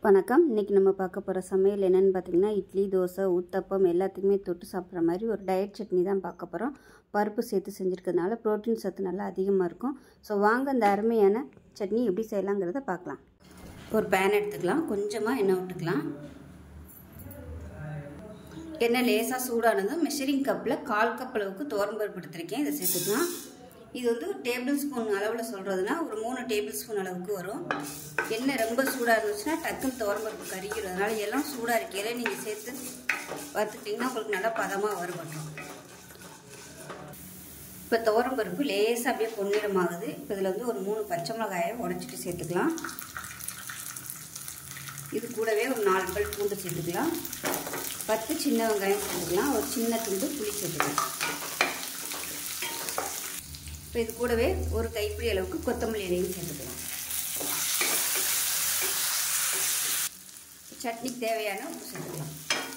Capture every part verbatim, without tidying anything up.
வணக்கம். இன்றைக்கி நம்ம பார்க்க போகிற சமையல் என்னென்னு பார்த்தீங்கன்னா, இட்லி, தோசை, ஊத்தப்பம் எல்லாத்துக்குமே தொட்டு சாப்பிட்ற மாதிரி ஒரு டயட் சட்னி தான் பார்க்க போகிறோம். பருப்பு சேர்த்து செஞ்சுருக்கிறதுனால ப்ரோட்டீன் சத்து நல்லா அதிகமாக இருக்கும். ஸோ வாங்க அந்த அருமையான சட்னி எப்படி செய்யலாங்கிறத பார்க்கலாம். ஒரு பேன் எடுத்துக்கலாம், கொஞ்சமாக எண்ணெய் விட்டுக்கலாம். எண்ணெய் லேசாக சூடானதும் மெஷரிங் கப்பில் கால் கப் அளவுக்கு துவரம்பருப்பு எடுத்துருக்கேன். இதை சேர்த்துக்கலாம். இது வந்து டேபிள் ஸ்பூன் அளவில் சொல்கிறதுனா ஒரு மூணு டேபிள் ஸ்பூன் அளவுக்கு வரும். எண்ணெய் ரொம்ப சூடாக இருந்துச்சுன்னா டக்குன்னு துவரம்பருப்பு கறிக்கிறோம். அதனால் எல்லாம் சூடாக இருக்கையில நீங்கள் சேர்த்து வறுத்துட்டிங்கன்னா உங்களுக்கு நல்லா பதமாக வறுபட்டுரும். இப்போ துவரம்பருப்பு லேசாக அப்படியே பொன்னிறமாகுது. இப்போ இதில் வந்து ஒரு மூணு பச்சை மிளகாயை உடச்சிட்டு சேர்த்துக்கலாம். இது கூடவே ஒரு நாலு பல் பூண்டு சேர்த்துக்கலாம். பத்து சின்ன வெங்காயம் சேர்த்துக்கலாம். ஒரு சின்ன துண்டு புளி சேர்த்துக்கலாம். இப்போ இது கூடவே ஒரு கைப்பிடி அளவுக்கு கொத்தமல்லி இலையும் சேர்த்துக்கலாம். சட்னிக்கு தேவையான உப்பு சேர்த்துக்கலாம்.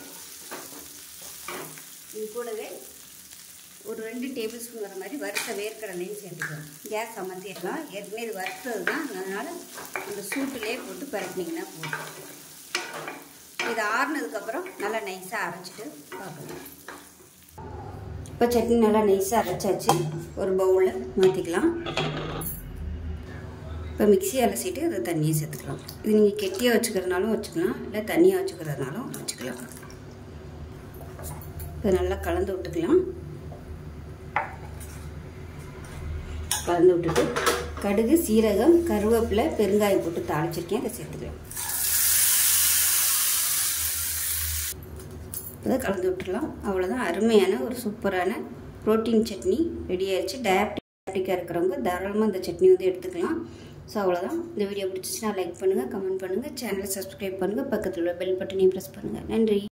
இது கூடவே ஒரு ரெண்டு டேபிள் ஸ்பூன் வர மாதிரி வறுத்த வேர்க்கடலையும் சேர்த்துக்கலாம். கேஸ் அமர்த்திடலாம். ஏற்கனவே இது வறுத்தது தான், அதனால் அந்த சூட்டிலே போட்டு பரட்டினீங்கன்னா போதும். இது ஆறுனதுக்கப்புறம் நல்லா நைஸாக அரைச்சிட்டு பார்க்கலாம். இப்போ சட்னி நல்லா நைஸாக அரைச்சாச்சு. ஒரு பவுலில் மாற்றிக்கலாம். இப்போ மிக்ஸி அலசிட்டு அதை தண்ணியை சேர்த்துக்கலாம். இது நீங்கள் கெட்டியாக வச்சுக்கிறதுனாலும் வச்சுக்கலாம், இல்லை தண்ணியாக வச்சுக்கிறதுனாலும் வச்சுக்கலாம். இப்போ நல்லா கலந்து விட்டுக்கலாம். கலந்து விட்டுட்டு கடுகு, சீரகம், கருவேப்பிலை, பெருங்காயம் போட்டு தாளிச்சிருக்கேன். அதை சேர்த்துக்கலாம். இதை கலந்து விட்டுடலாம். அவ்வளோதான், அருமையான ஒரு சூப்பரான ப்ரோட்டீன் சட்னி ரெடி ஆயிடுச்சு. டயபெட்டிக்காக இருக்கிறவங்க தாராளமாக இந்த சட்னி வந்து எடுத்துக்கலாம். ஸோ அவ்வளோதான். இந்த வீடியோ பிடிச்சிச்சுன்னா லைக் பண்ணுங்கள், கமெண்ட் பண்ணுங்கள், சேனலை சப்ஸ்கிரைப் பண்ணுங்கள், பக்கத்தில் உள்ள பெல் பட்டனையும் ப்ரெஸ் பண்ணுங்கள். நன்றி.